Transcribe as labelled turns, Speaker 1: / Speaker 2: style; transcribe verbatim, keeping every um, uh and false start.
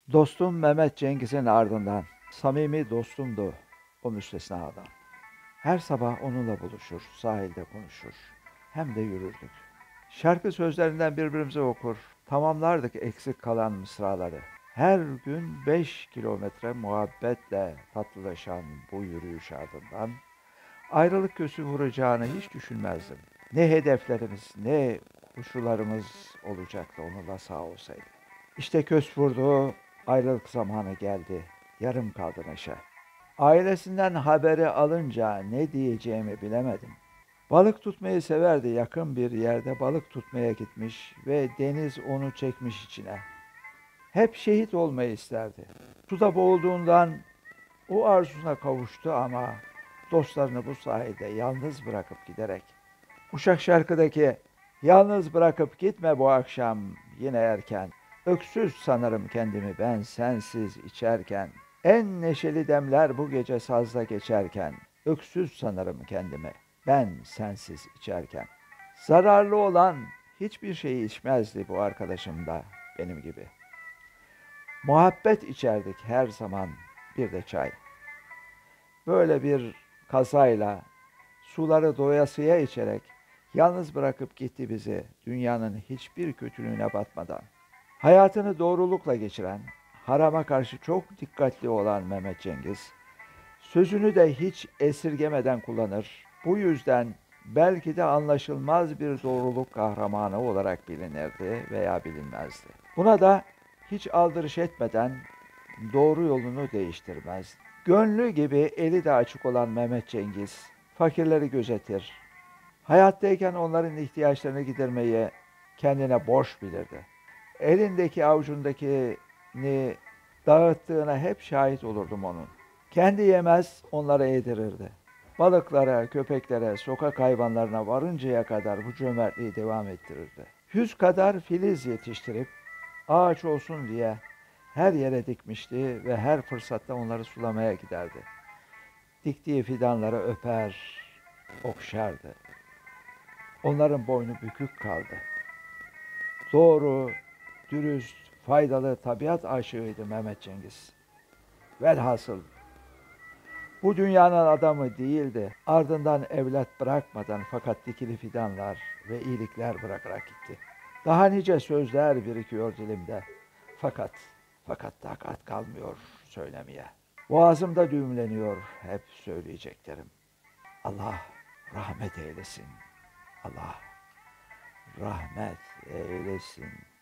Speaker 1: Dostum Mehmet Cengiz'in ardından samimi dostumdu o müstesna adam. Her sabah onunla buluşur, sahilde konuşur. Hem de yürürdük. Şarkı sözlerinden birbirimize okur, tamamlardık eksik kalan mısraları. Her gün beş kilometre muhabbetle tatlılaşan bu yürüyüş ardından ayrılık küsü vuracağını hiç düşünmezdim. Ne hedeflerimiz, ne koşularımız olacaktı onunla sağ olsaydı. İşte kös vurdu, ayrılık zamanı geldi. Yarım kaldı Neşe. Ailesinden haberi alınca ne diyeceğimi bilemedim. Balık tutmayı severdi, yakın bir yerde balık tutmaya gitmiş ve deniz onu çekmiş içine. Hep şehit olmayı isterdi. Suda boğulduğundan o arzusuna kavuştu ama dostlarını bu sayede yalnız bırakıp giderek. Uşak şarkıdaki yalnız bırakıp gitme bu akşam yine erken. Öksüz sanırım kendimi ben sensiz içerken. En neşeli demler bu gece sazda geçerken. Öksüz sanırım kendimi ben sensiz içerken. Zararlı olan hiçbir şeyi içmezdi bu arkadaşım da benim gibi. Muhabbet içerdik her zaman, bir de çay. Böyle bir kazayla suları doyasıya içerek yalnız bırakıp gitti bizi dünyanın hiçbir kötülüğüne batmadan. Hayatını doğrulukla geçiren, harama karşı çok dikkatli olan Mehmet Cengiz, sözünü de hiç esirgemeden kullanır. Bu yüzden belki de anlaşılmaz bir doğruluk kahramanı olarak bilinirdi veya bilinmezdi. Buna da hiç aldırış etmeden doğru yolunu değiştirmez. Gönlü gibi eli de açık olan Mehmet Cengiz, fakirleri gözetir. Hayattayken onların ihtiyaçlarını gidermeyi kendine borç bilirdi. Elindeki avucundakini dağıttığına hep şahit olurdum onun. Kendi yemez, onlara yedirirdi. Balıklara, köpeklere, sokak hayvanlarına varıncaya kadar bu cömertliği devam ettirirdi. Yüz kadar filiz yetiştirip ağaç olsun diye her yere dikmişti ve her fırsatta onları sulamaya giderdi. Diktiği fidanları öper, okşardı. Onların boynu bükük kaldı. Doğru, dürüst, faydalı tabiat aşığıydı Mehmet Cengiz. Velhasıl bu dünyanın adamı değildi. Ardından evlat bırakmadan fakat dikili fidanlar ve iyilikler bırakarak gitti. Daha nice sözler birikiyor dilimde. Fakat, fakat takat kalmıyor söylemeye. Boğazımda düğümleniyor hep söyleyeceklerim. Allah rahmet eylesin. Allah rahmet eylesin.